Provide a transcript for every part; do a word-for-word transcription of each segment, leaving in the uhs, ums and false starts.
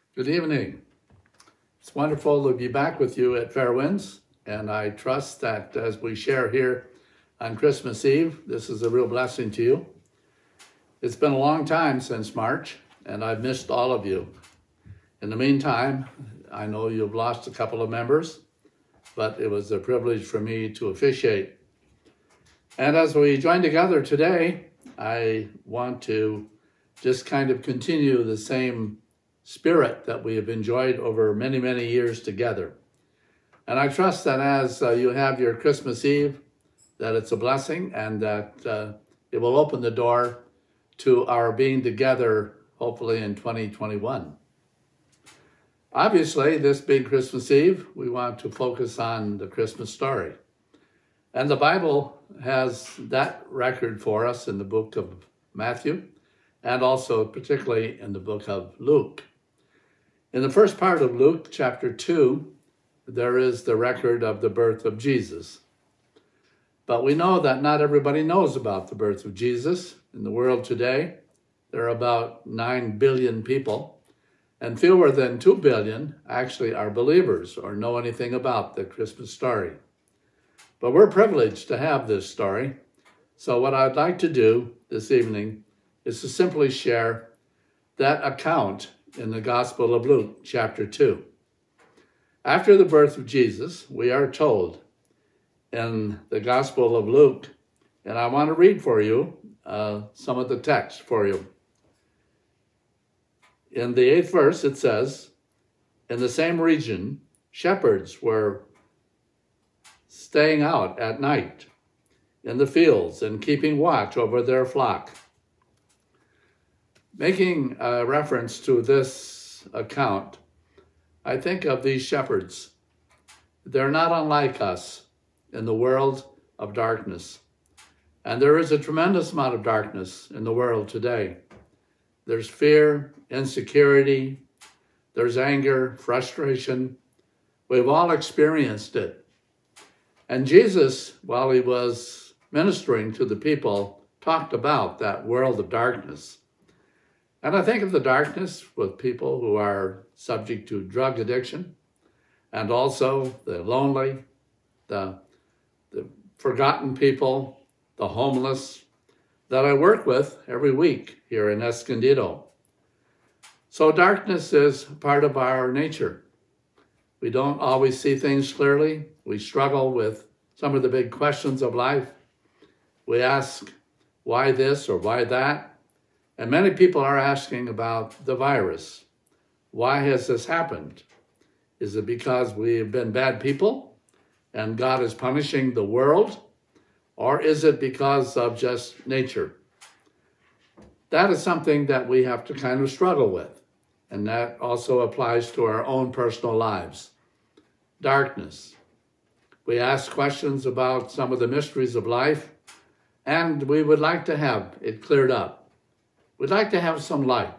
Good evening. It's wonderful to be back with you at Fair Winds, and I trust that as we share here on Christmas Eve, this is a real blessing to you. It's been a long time since March, and I've missed all of you. In the meantime, I know you've lost a couple of members, but it was a privilege for me to officiate. And as we join together today, I want to just kind of continue the same spirit that we have enjoyed over many, many years together. And I trust that as uh, you have your Christmas Eve, that it's a blessing and that uh, it will open the door to our being together, hopefully in twenty twenty-one. Obviously, this being Christmas Eve, we want to focus on the Christmas story. And the Bible has that record for us in the book of Matthew, and also particularly in the book of Luke. In the first part of Luke chapter two, there is the record of the birth of Jesus. But we know that not everybody knows about the birth of Jesus. In the world today, there are about nine billion people, and fewer than two billion actually are believers or know anything about the Christmas story. But we're privileged to have this story. So what I'd like to do this evening is to simply share that account in the Gospel of Luke, chapter two. After the birth of Jesus, we are told in the Gospel of Luke, and I want to read for you uh, some of the text for you. In the eighth verse, it says, in the same region, shepherds were staying out at night in the fields and keeping watch over their flock. Making a reference to this account, I think of these shepherds. They're not unlike us in the world of darkness. And there is a tremendous amount of darkness in the world today. There's fear, insecurity, there's anger, frustration. We've all experienced it. And Jesus, while he was ministering to the people, talked about that world of darkness. And I think of the darkness with people who are subject to drug addiction, and also the lonely, the, the forgotten people, the homeless, that I work with every week here in Escondido. So darkness is part of our nature. We don't always see things clearly. We struggle with some of the big questions of life. We ask, why this or why that? And many people are asking about the virus. Why has this happened? Is it because we've been bad people and God is punishing the world? Or is it because of just nature? That is something that we have to kind of struggle with. And that also applies to our own personal lives. Darkness. We ask questions about some of the mysteries of life, and we would like to have it cleared up. We'd like to have some light.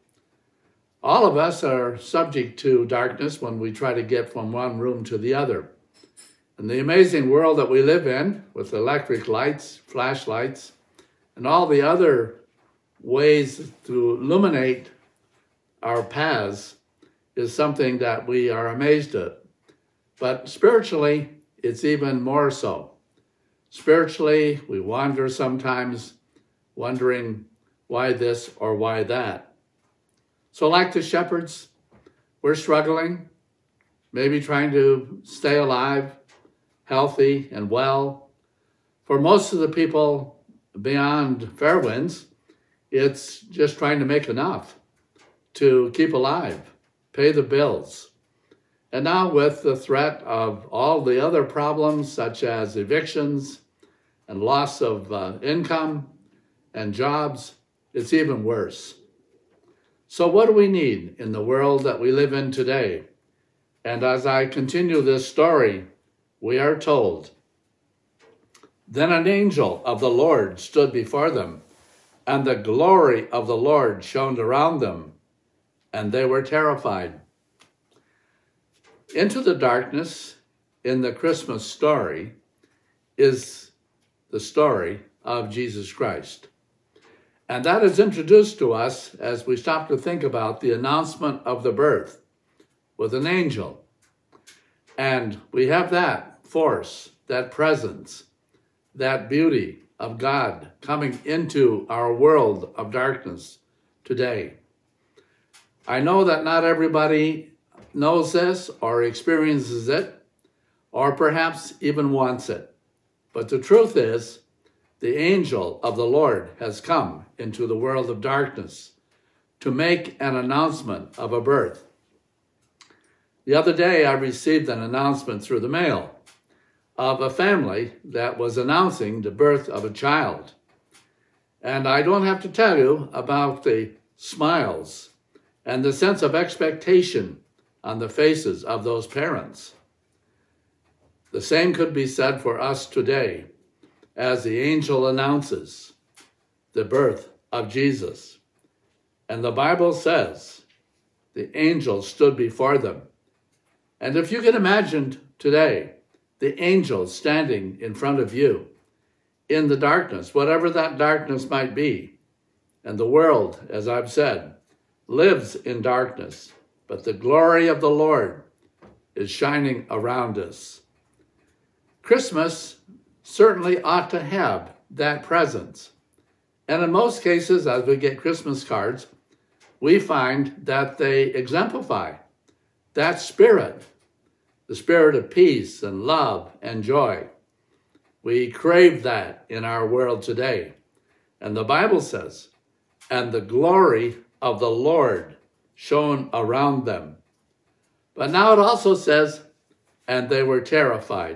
All of us are subject to darkness when we try to get from one room to the other. In the amazing world that we live in, with electric lights, flashlights, and all the other ways to illuminate our paths, is something that we are amazed at. But spiritually, it's even more so. Spiritually, we wander sometimes, wondering why this or why that. So like the shepherds, we're struggling, maybe trying to stay alive, healthy and well. For most of the people beyond Fair Winds, it's just trying to make enough to keep alive, pay the bills. And now with the threat of all the other problems such as evictions and loss of uh, income and jobs, it's even worse. So what do we need in the world that we live in today? And as I continue this story, we are told, then an angel of the Lord stood before them, and the glory of the Lord shone around them, and they were terrified. Into the darkness in the Christmas story is the story of Jesus Christ. And that is introduced to us as we stop to think about the announcement of the birth with an angel. And we have that force, that presence, that beauty of God coming into our world of darkness today. I know that not everybody knows this or experiences it, or perhaps even wants it. But the truth is, the angel of the Lord has come into the world of darkness to make an announcement of a birth. The other day, I received an announcement through the mail of a family that was announcing the birth of a child. And I don't have to tell you about the smiles and the sense of expectation on the faces of those parents. The same could be said for us today as the angel announces the birth of Jesus. And the Bible says the angel stood before them. And if you can imagine today, the angel standing in front of you in the darkness, whatever that darkness might be, and the world, as I've said, lives in darkness, but the glory of the Lord is shining around us. Christmas certainly ought to have that presence. And in most cases, as we get Christmas cards, we find that they exemplify that spirit, the spirit of peace and love and joy. We crave that in our world today. And the Bible says, and the glory of the Lord shone around them. But now it also says, and they were terrified.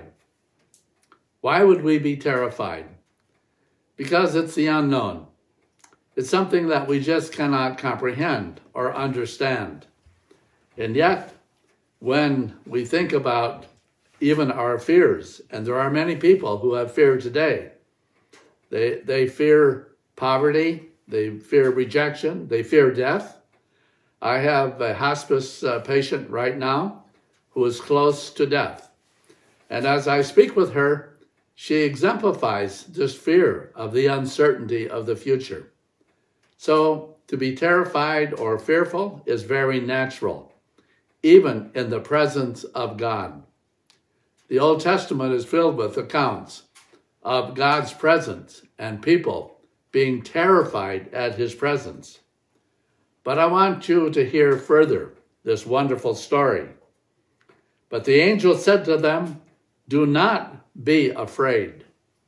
Why would we be terrified? Because it's the unknown. It's something that we just cannot comprehend or understand. And yet, when we think about even our fears, and there are many people who have fear today, they, they fear poverty, they fear rejection, they fear death. I have a hospice uh, patient right now who is close to death. And as I speak with her, she exemplifies this fear of the uncertainty of the future. So to be terrified or fearful is very natural, even in the presence of God. The Old Testament is filled with accounts of God's presence and people being terrified at his presence. But I want you to hear further this wonderful story. But the angel said to them, do not be afraid.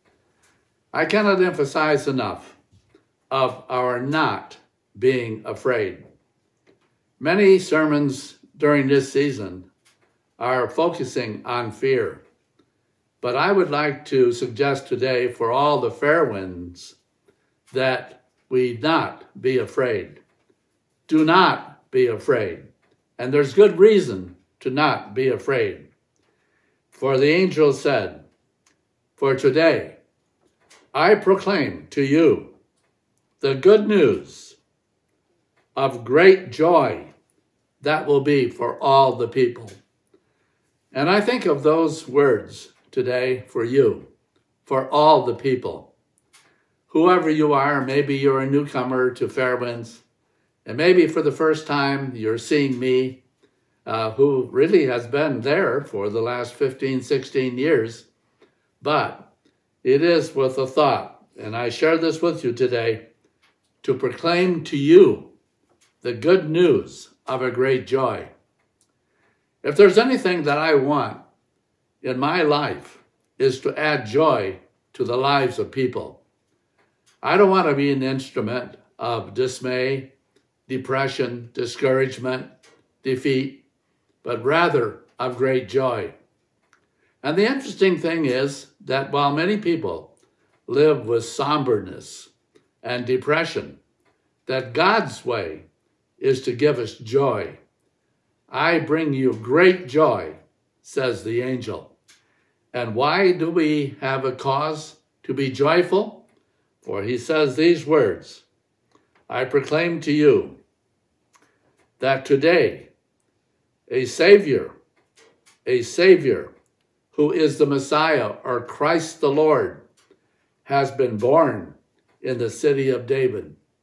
I cannot emphasize enough of our not being afraid. Many sermons during this season are focusing on fear. But I would like to suggest today for all the fair winds that we not be afraid. Do not be afraid. And there's good reason to not be afraid. For the angel said, for today I proclaim to you the good news of great joy that will be for all the people. And I think of those words today for you, for all the people. Whoever you are, maybe you're a newcomer to Fairwinds, and maybe for the first time you're seeing me, uh, who really has been there for the last fifteen, sixteen years, but it is with a thought, and I share this with you today, to proclaim to you the good news of a great joy. If there's anything that I want in my life is to add joy to the lives of people. I don't want to be an instrument of dismay, depression, discouragement, defeat, but rather of great joy. And the interesting thing is that while many people live with somberness and depression, that God's way is to give us joy. I bring you great joy, says the angel. And why do we have a cause to be joyful? For he says these words, I proclaim to you that today a Savior, a Savior who is the Messiah or Christ the Lord, has been born in the city of David.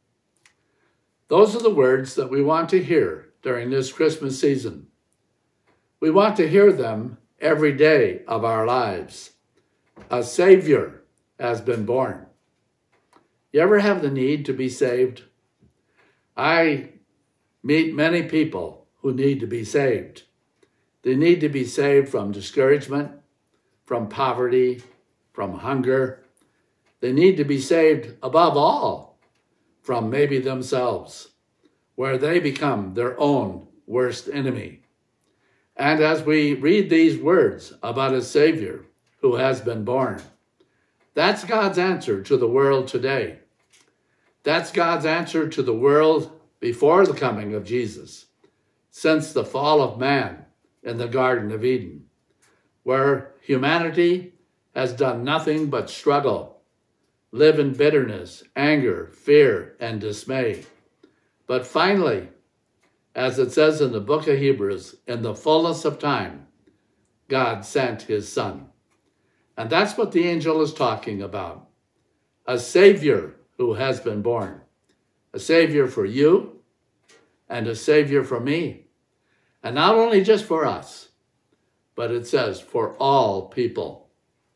Those are the words that we want to hear during this Christmas season. We want to hear them every day of our lives. A Savior has been born. You ever have the need to be saved? I meet many people who need to be saved. They need to be saved from discouragement, from poverty, from hunger. They need to be saved above all from maybe themselves, where they become their own worst enemy. And as we read these words about a Savior who has been born, that's God's answer to the world today. That's God's answer to the world before the coming of Jesus, since the fall of man in the Garden of Eden, where humanity has done nothing but struggle, live in bitterness, anger, fear, and dismay. But finally, as it says in the book of Hebrews, in the fullness of time, God sent his Son. And that's what the angel is talking about. A Savior who has been born. A Savior for you and a Savior for me. And not only just for us, but it says for all people.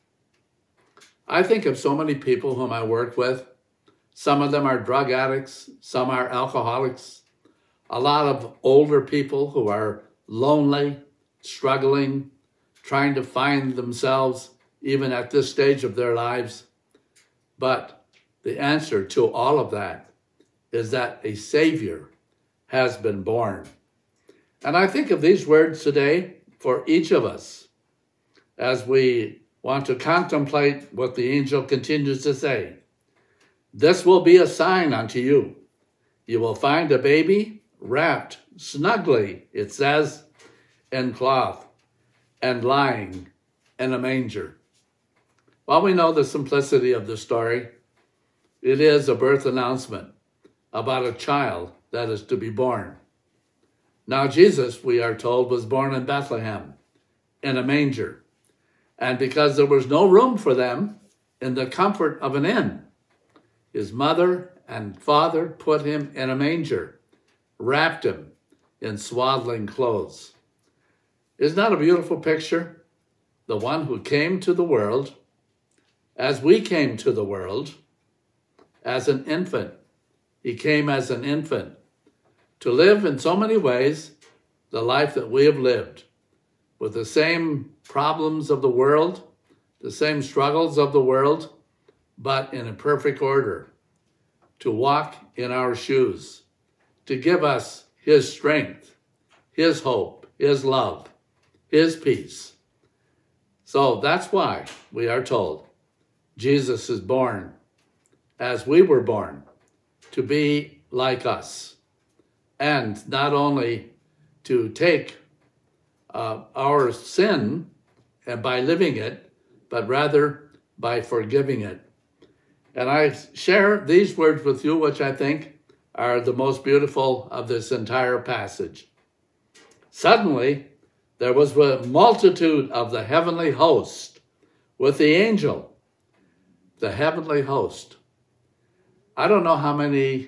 I think of so many people whom I work with. Some of them are drug addicts, some are alcoholics, a lot of older people who are lonely, struggling, trying to find themselves even at this stage of their lives. But the answer to all of that is that a Savior has been born. And I think of these words today for each of us as we want to contemplate what the angel continues to say. This will be a sign unto you. You will find a baby wrapped snugly, it says, in cloth and lying in a manger. While we know the simplicity of the story, it is a birth announcement about a child that is to be born. Now Jesus, we are told, was born in Bethlehem in a manger. And because there was no room for them in the comfort of an inn, his mother and father put him in a manger, wrapped him in swaddling clothes. Isn't that a beautiful picture? The one who came to the world, as we came to the world, as an infant. He came as an infant to live in so many ways the life that we have lived, with the same problems of the world, the same struggles of the world, but in a perfect order, to walk in our shoes, to give us his strength, his hope, his love, his peace. So that's why we are told Jesus is born as we were born, to be like us, and not only to take uh, our sin and by living it, but rather by forgiving it. And I share these words with you, which I think are the most beautiful of this entire passage. Suddenly, there was a multitude of the heavenly host with the angel, the heavenly host. I don't know how many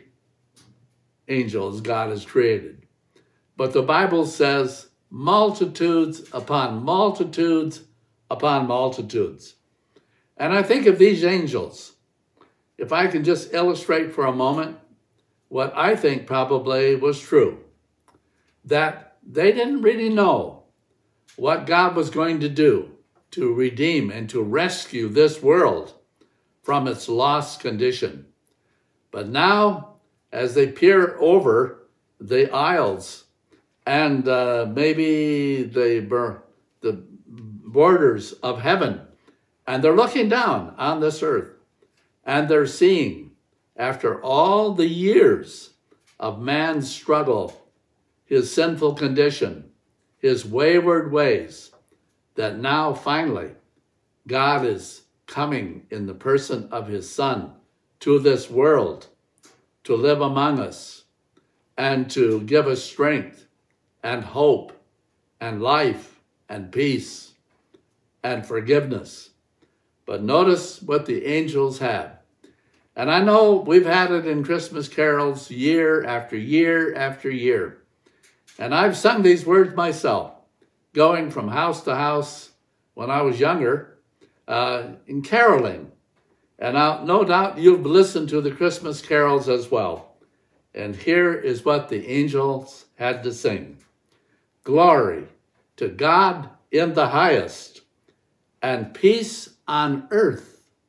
angels God has created, but the Bible says multitudes upon multitudes upon multitudes. And I think of these angels, if I can just illustrate for a moment what I think probably was true, that they didn't really know what God was going to do to redeem and to rescue this world from its lost condition. But now, as they peer over the aisles and uh, maybe the, the borders of heaven, and they're looking down on this earth, and they're seeing, after all the years of man's struggle, his sinful condition, his wayward ways, that now finally God is coming in the person of his Son to this world to live among us and to give us strength and hope and life and peace and forgiveness. But notice what the angels have. And I know we've had it in Christmas carols year after year after year. And I've sung these words myself, going from house to house when I was younger, uh, in caroling. And I, no doubt you've listened to the Christmas carols as well. And here is what the angels had to sing. Glory to God in the highest, and peace on earth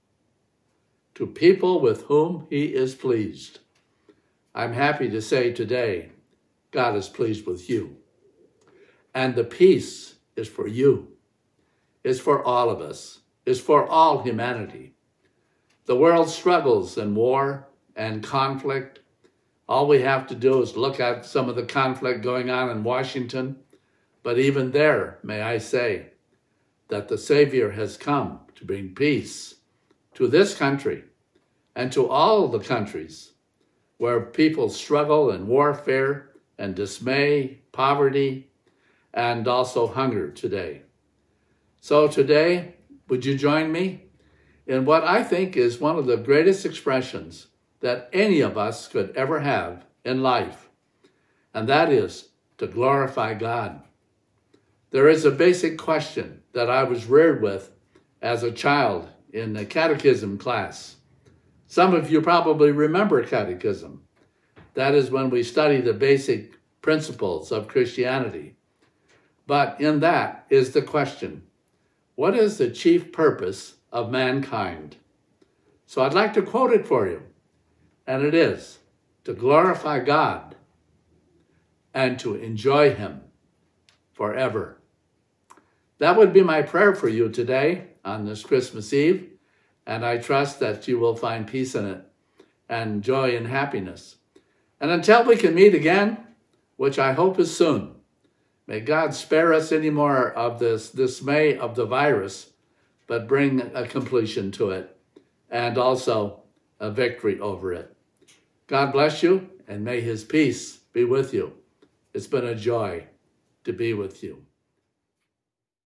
to people with whom he is pleased. I'm happy to say today, God is pleased with you. And the peace is for you. It's for all of us. It's for all humanity. The world struggles in war and conflict. All we have to do is look at some of the conflict going on in Washington. But even there, may I say, that the Savior has come to bring peace to this country and to all the countries where people struggle in warfare and dismay, poverty, and also hunger today. So today, would you join me in what I think is one of the greatest expressions that any of us could ever have in life, and that is to glorify God. There is a basic question that I was reared with as a child in the catechism class. Some of you probably remember catechism. That is when we study the basic principles of Christianity. But in that is the question, what is the chief purpose of mankind? So I'd like to quote it for you. And it is to glorify God and to enjoy him forever. That would be my prayer for you today on this Christmas Eve, and I trust that you will find peace in it and joy and happiness. And until we can meet again, which I hope is soon, may God spare us any more of this dismay of the virus, but bring a completion to it and also a victory over it. God bless you, and may his peace be with you. It's been a joy to be with you.